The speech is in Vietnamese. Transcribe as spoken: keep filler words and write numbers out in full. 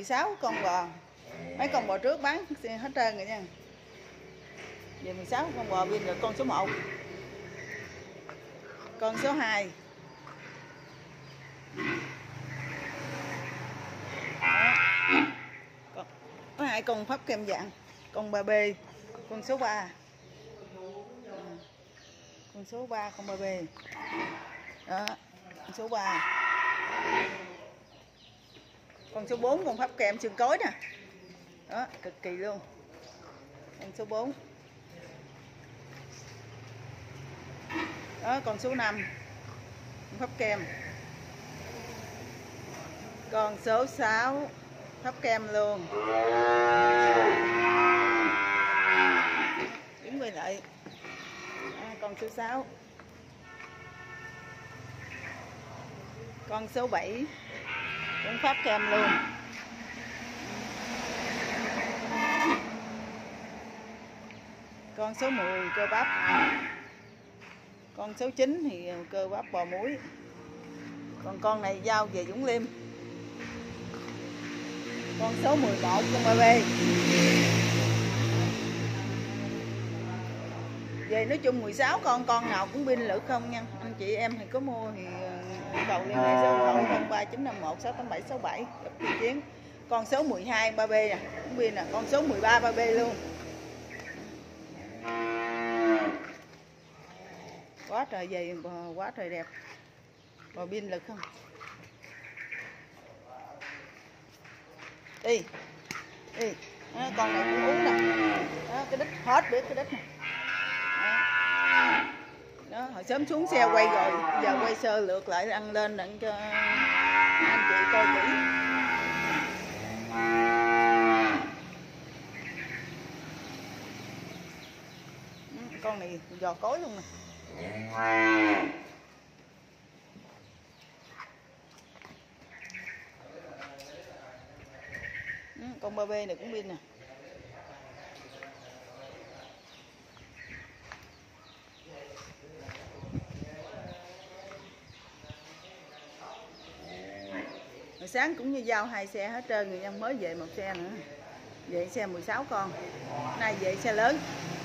sáu con bò. Mấy con bò trước bán hết trơn rồi nha. Về mười sáu con bò pin được con số một. Con số hai. Con, có hai con pháp kem dạng. Con ba B, con số ba. Con số ba, con ba B. Đó, con số ba. Con số bốn, con pháp kem xương cối nè. Đó, cực kỳ luôn. Con số bốn. Đó, con số năm. Con pháp kem. Con số sáu, pháp kem luôn. Đứng quay lại. À, con số sáu. Con số bảy cũng pháp kem luôn. Con số mười cơ bắp. Con số chín thì cơ bắp bò muối. Còn con này giao về Dũng Liêm. Con số mười một con ba B. Về nói chung mười sáu con, con nào cũng pin lự không nha. Anh chị em thì có mua thì đầu liên hệ số điện thoại không ba chín năm một sáu tám bảy sáu bảy gặp chi chiến. Con số mười hai ba B nè, cũng pin nè, con số mười ba ba B luôn. Quá trời về quá trời đẹp. Bò pin lực không? Đi. Đi. Đó, con này cũng uống nè. Đó, cái đít hết biết cái đít nè. Đó. Đó, hồi sớm xuống xe quay rồi, giờ quay sơ lượt lại ăn lên để cho anh chị coi kỹ. Con này giò cối luôn nè. Con ba B này cũng pin nè. Hồi sáng cũng như giao hai xe hết trơn, người dân mới về một xe nữa. Về xe mười sáu con. Nay về xe lớn.